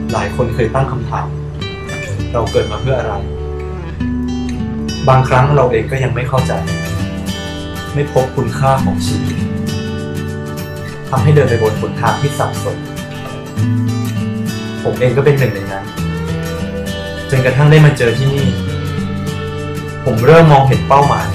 หลายคนเคยตั้งคำถามเราเกิดมาเพื่ออะไรบางครั้งเราเองก็ยังไม่เข้าใจไม่พบคุณค่าของชีวิตทำให้เดินไปบนหนทางที่สับสนผมเองก็เป็นหนึ่งในนั้นจนกระทั่งได้มาเจอที่นี่ผมเริ่มมองเห็นเป้าหมาย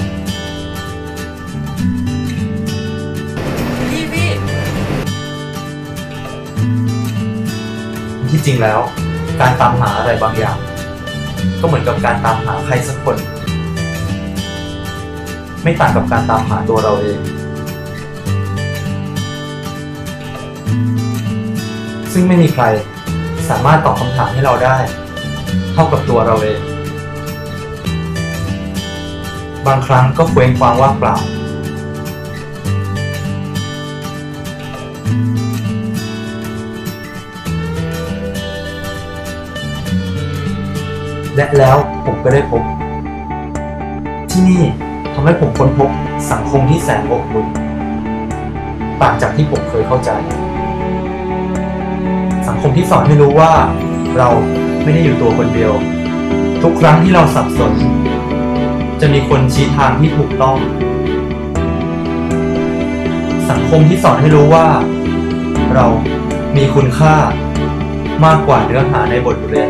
ที่จริงแล้วการตามหาอะไรบางอย่างก็เหมือนกับการตามหาใครสักคนไม่ต่างกับการตามหาตัวเราเองซึ่งไม่มีใครสามารถตอบคำถามให้เราได้เท่ากับตัวเราเองบางครั้งก็เคว้งคว้างว่างเปล่าและแล้วผมก็ได้พบที่นี่ทำให้ผมค้นพบสังคมที่แสนอบอุ่นต่างจากที่ผมเคยเข้าใจสังคมที่สอนให้รู้ว่าเราไม่ได้อยู่ตัวคนเดียวทุกครั้งที่เราสับสนจะมีคนชี้ทางที่ถูกต้องสังคมที่สอนให้รู้ว่าเรามีคุณค่ามากกว่าเนื้อหาในบทเรียน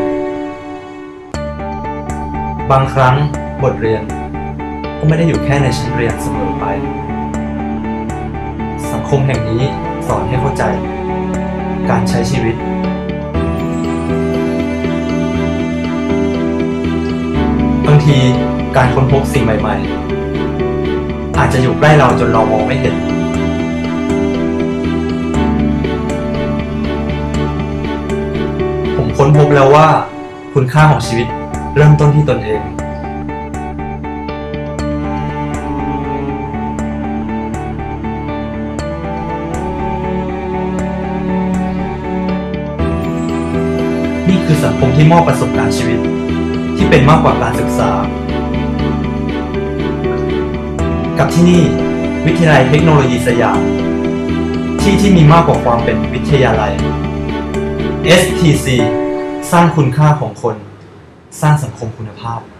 บางครั้งบทเรียนก็ไม่ได้อยู่แค่ในชั้นเรียนเสมอไปสังคมแห่งนี้สอนให้เข้าใจการใช้ชีวิตบางทีการค้นพบสิ่งใหม่ๆอาจจะอยู่ใกล้เราจนเรามองไม่เห็นผมค้นพบแล้วว่าคุณค่าของชีวิตเริ่มต้นที่ตนเองนี่คือสังคมที่มอบประสบการณ์ชีวิตที่เป็นมากกว่าการศึกษากับที่นี่วิทยาลัยเทคโนโลยีสยามที่มีมากกว่าความเป็นวิทยาลัย STC สร้างคุณค่าของคนสร้างสังคมคุณภาพ